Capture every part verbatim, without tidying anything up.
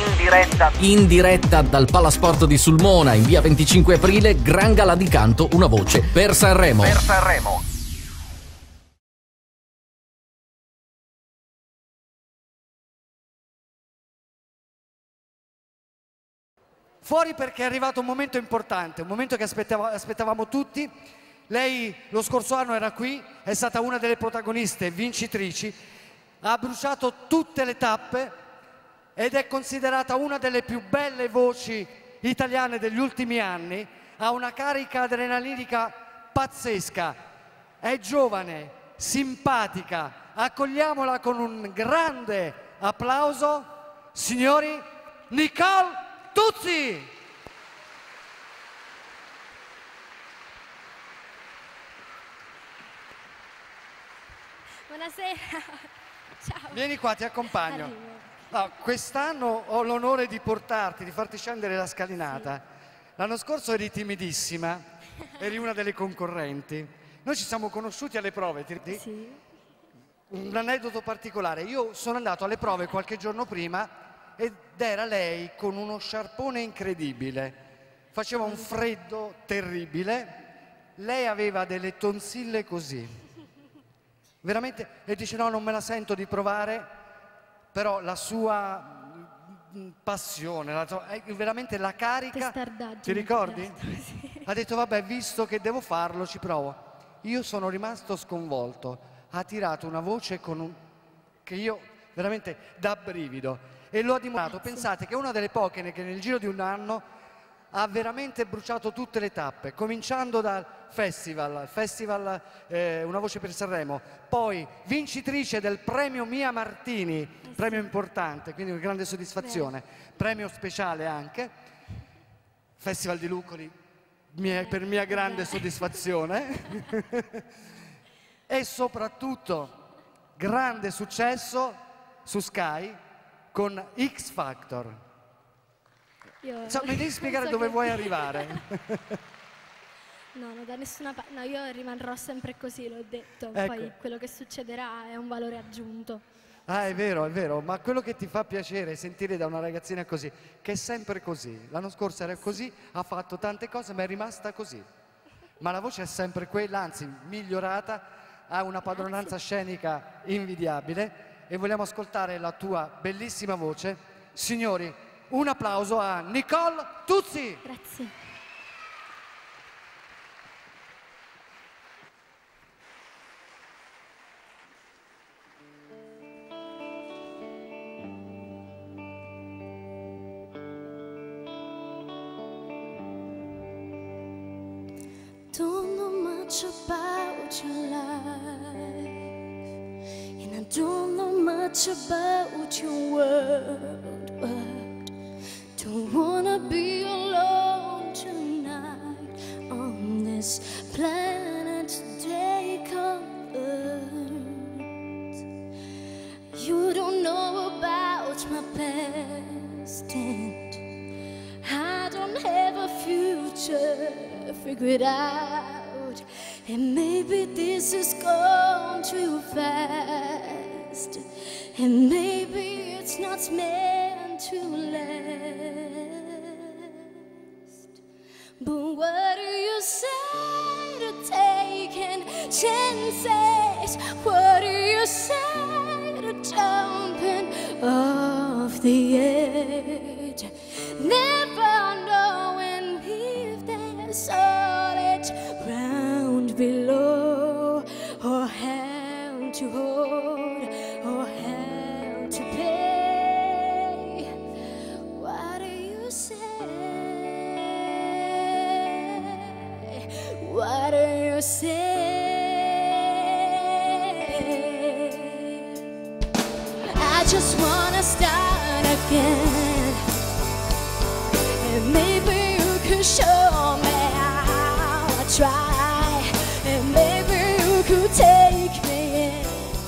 In diretta. In diretta dal Palasport di Sulmona in via venticinque aprile, gran gala di canto, una voce per Sanremo. Per Sanremo. Fuori perché è arrivato un momento importante, un momento che aspettava, aspettavamo tutti. Lei lo scorso anno era qui, è stata una delle protagoniste vincitrici, ha bruciato tutte le tappe ed è considerata una delle più belle voci italiane degli ultimi anni. Ha una carica adrenalinica pazzesca, è giovane, simpatica. Accogliamola con un grande applauso, signori, Nicole Tuzzi! Buonasera, ciao. Vieni qua, ti accompagno. No, quest'anno ho l'onore di portarti, di farti scendere la scalinata. Sì. L'anno scorso eri timidissima, eri una delle concorrenti. Noi ci siamo conosciuti alle prove, ti ricordi? Sì. Un aneddoto particolare, io sono andato alle prove qualche giorno prima ed era lei con uno sciarpone incredibile, faceva un freddo terribile, lei aveva delle tonsille così, veramente, e dice no, non me la sento di provare, però la sua passione, la sua, veramente la carica, ti ricordi? Sì. Ha detto vabbè, visto che devo farlo ci provo. Io sono rimasto sconvolto, ha tirato una voce con un, che io veramente da brivido. E lo ha dimostrato. Pensate che è una delle poche che nel giro di un anno ha veramente bruciato tutte le tappe, cominciando dal festival, festival eh, Una Voce per Sanremo, poi vincitrice del premio Mia Martini, eh sì. premio importante, quindi una grande soddisfazione, Beh. premio speciale anche, Festival di Lucoli, mia, per mia grande Beh. soddisfazione, e soprattutto grande successo su Sky, con X Factor. Io... Cioè, mi devi spiegare so dove che... vuoi arrivare? No, no, da nessuna parte. No, io rimarrò sempre così, l'ho detto. Ecco. Poi quello che succederà è un valore aggiunto. Ah, è vero, è vero. Ma quello che ti fa piacere è sentire da una ragazzina così, che è sempre così. L'anno scorso era così, ha fatto tante cose, ma è rimasta così. Ma la voce è sempre quella, anzi migliorata, ha una padronanza scenica invidiabile. E vogliamo ascoltare la tua bellissima voce. Signori, un applauso a Nicole Tuzzi. Grazie. Don't know much about your life, and I don't know much about your world, but don't wanna be alone tonight on this planet today come Earth. You don't know about my past, and I don't have a future figured out, and maybe this has gone too fast, and maybe it's not meant to last. But what do you say to taking chances? What do you say to jumping off the edge? Never knowing if there's solid ground below, or hand to hold, or hand to pay. What do you say? What do you say? I just wanna start again, and maybe you can show me how I try, and maybe you could take me in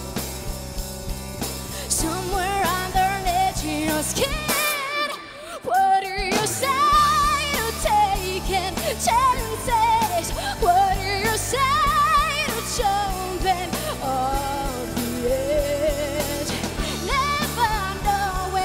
somewhere underneath your skin. What do you say to taking chances? What do you say to jumping off the edge? Never know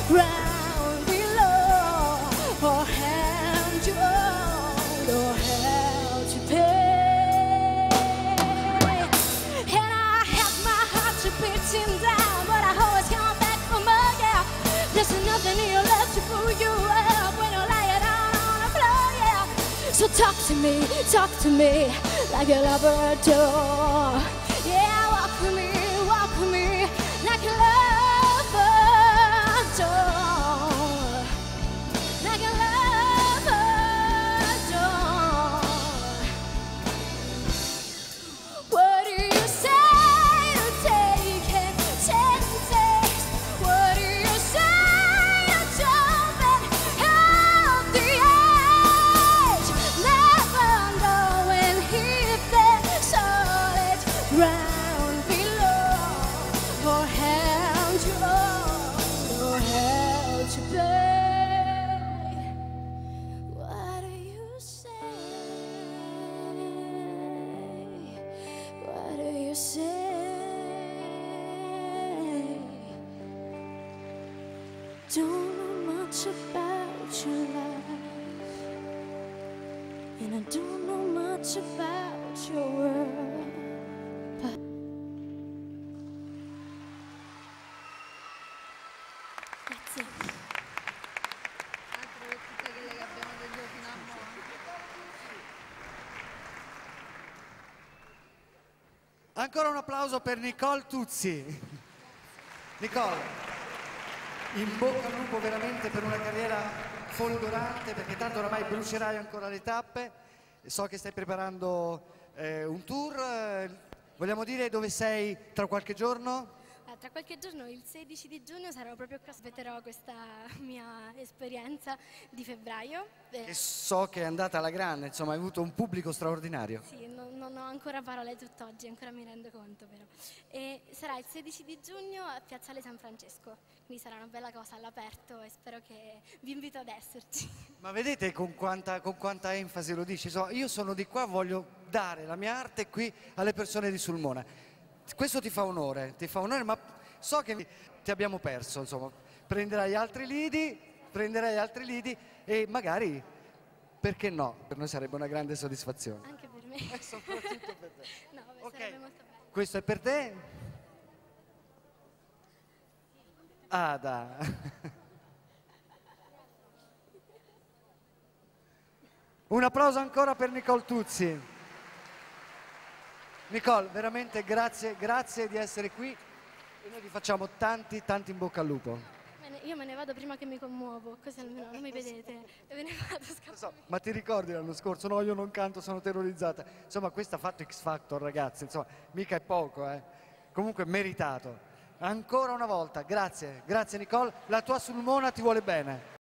ground below, or hand you owed, or held to pay. And I had my heart to beating down, but I always come back for more, yeah. There's nothing in your left to pull you up when you're lying down on the floor, yeah. So talk to me, talk to me like a Labrador. Yeah, walk with me, walk with me like a Labrador. Like a Labrador. What do you say to taking chances? What do you say to jumping out the edge? Never knowing if there's solid ground below, or held you on, or held you back. What do you say? What do you say? Don't know much about your life, and I don't know much about your world, but Grazie. Altro per tutte quelle che abbiamo detto fino a mo'. Ancora un applauso per Nicole Tuzzi. Nicole, in bocca al lupo veramente per una carriera folgorante, perché tanto oramai brucerai ancora le tappe. So che stai preparando eh, un tour. eh, Vogliamo dire dove sei tra qualche giorno? Eh, Tra qualche giorno, il sedici di giugno, sarò proprio qua, aspetterò questa mia esperienza di febbraio. Eh, Che so che è andata alla grande, insomma, hai avuto un pubblico straordinario. Sì, non, non ho ancora parole tutt'oggi, ancora mi rendo conto però. E sarà il sedici di giugno a Piazzale San Francesco, quindi sarà una bella cosa all'aperto e spero che vi invito ad esserci. Ma vedete con quanta, con quanta enfasi lo dici? So, io sono di qua, voglio dare la mia arte qui alle persone di Sulmona. Questo ti fa onore, ti fa onore, ma so che ti abbiamo perso, insomma. Prenderai altri lidi, prenderai altri lidi e magari, perché no, per noi sarebbe una grande soddisfazione. Anche per me. E soprattutto per te. No, Ok. sarebbe molto bello. Questo è per te? Ada. Un applauso ancora per Nicole Tuzzi. Nicole, veramente grazie, grazie di essere qui e noi ti facciamo tanti, tanti in bocca al lupo. Me ne- Io me ne vado prima che mi commuovo, così almeno non mi vedete. E me ne vado, scappo. Lo so, ma ti ricordi l'anno scorso? No, io non canto, sono terrorizzata. Insomma, questo ha fatto X Factor, ragazzi, insomma, mica è poco, eh. Comunque meritato. Ancora una volta, grazie, grazie Nicole, la tua Sulmona ti vuole bene.